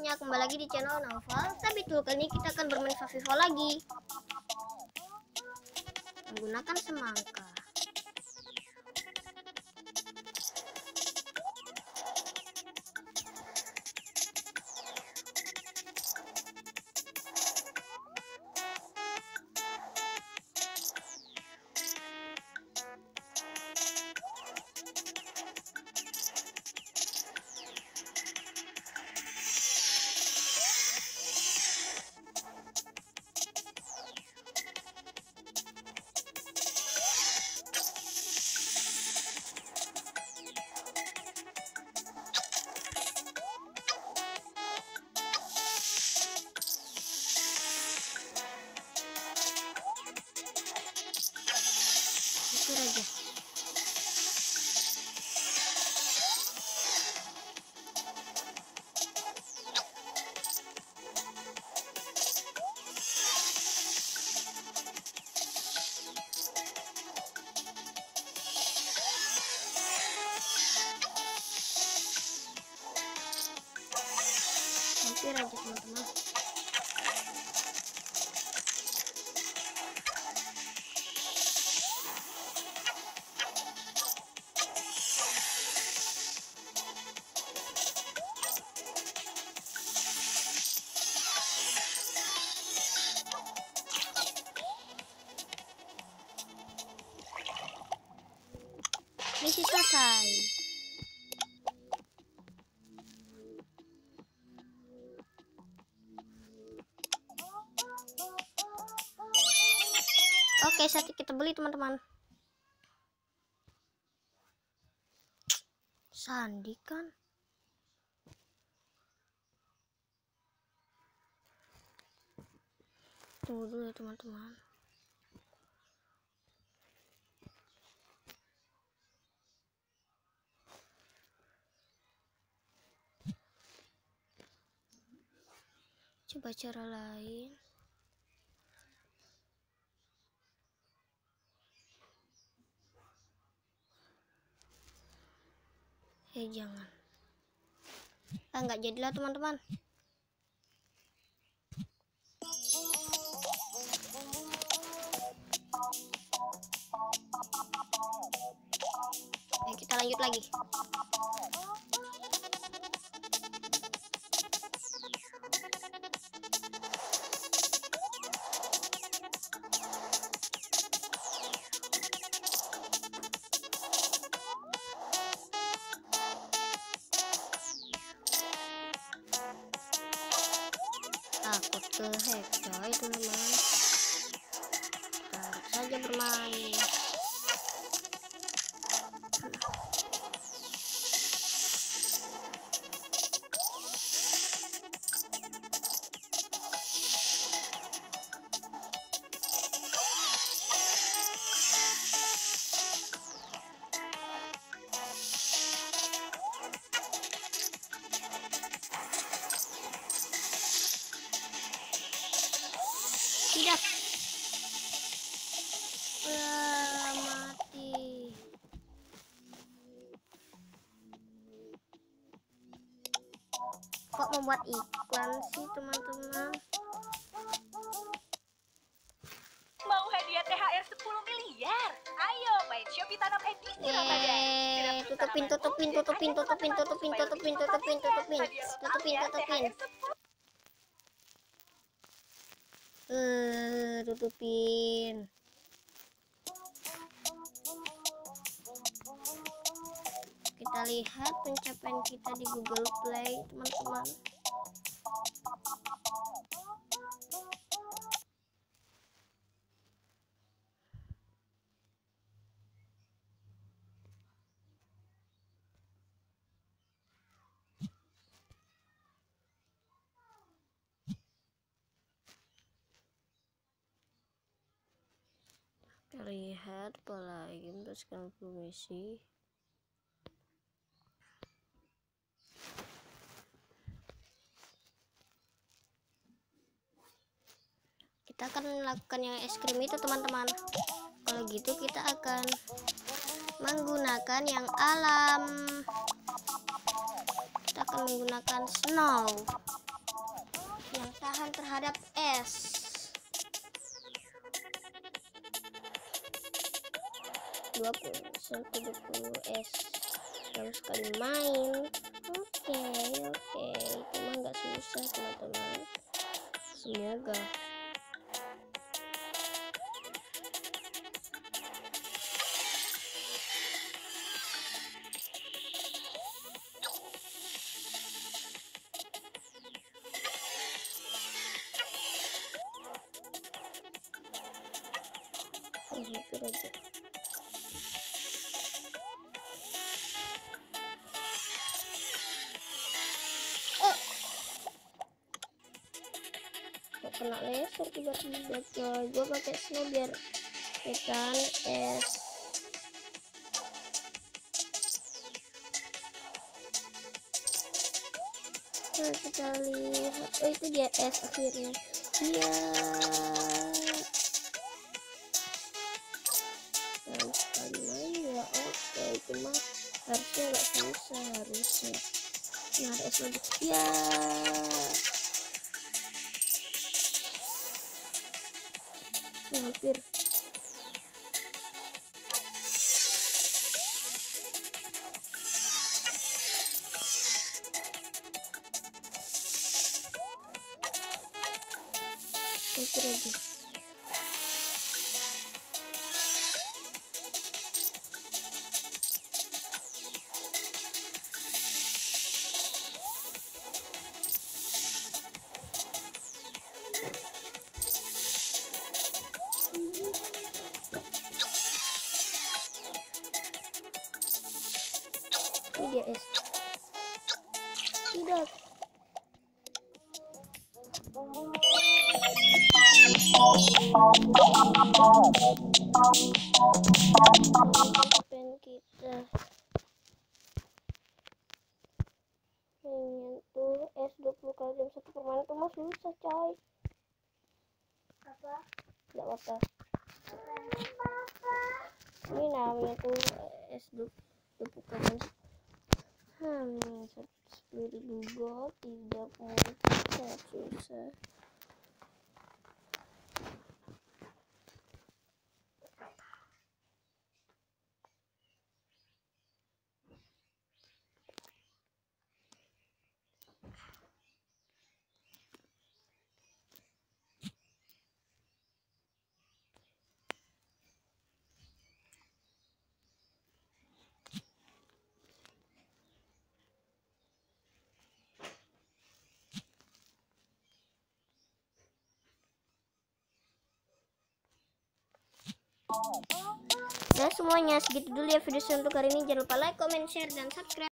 semuanya, kembali lagi di channel Naufal. Tapi tuh kali ini kita akan bermain Favivo lagi menggunakan semangka. Hampir aja. Hampir aja teman-teman. Misi selesai. Oke, saatnya kita beli teman-teman. Sandi kan? Tunggu dulu ya teman-teman. Coba cara lain. Jangan. Nggak jadilah teman-teman. Kita lanjut lagi. Takut ke hack coy teman-teman. Tarik saja bermain. Tidak. Mati. Kok membuat iklan sih teman-teman? Mau hadiah THR 10 miliar? Ayo main Shopee Tanam edisi Ramadan. Tutupin. Tutupin. Kita lihat pencapaian kita di Google Play teman-teman. Kita lihat pola game teruskan misi. Kita akan melakukan yang es krim itu teman-teman. Kalau gitu kita akan menggunakan yang alam. Kita akan menggunakan snow. tahan terhadap es. Satu 20 es dalam sekali main. Oke, itu mah nggak susah teman-teman. Semoga. Hampir aja. Kok kena laser tiba-tiba coy. Gue pakai snow biar ikan es. Nah, kita lihat. Oh, itu dia es akhirnya. Iya. Dalam sekali main ya. Oke, itu mah harusnya nggak susah harusnya. Nah, ada es lagi. Ya. Hampir. Hampir aja. Ini dia es. Tidak. Pen kita menyentuh es 20 kali dalam satu permainan itu mah susah coy. Apa? Tidak apa. Ini namanya tuh es 20 kali. 10.000 gold tidak mungkin susah. Ya semuanya segitu dulu ya video saya untuk hari ini. Jangan lupa like, comment, share, dan subscribe.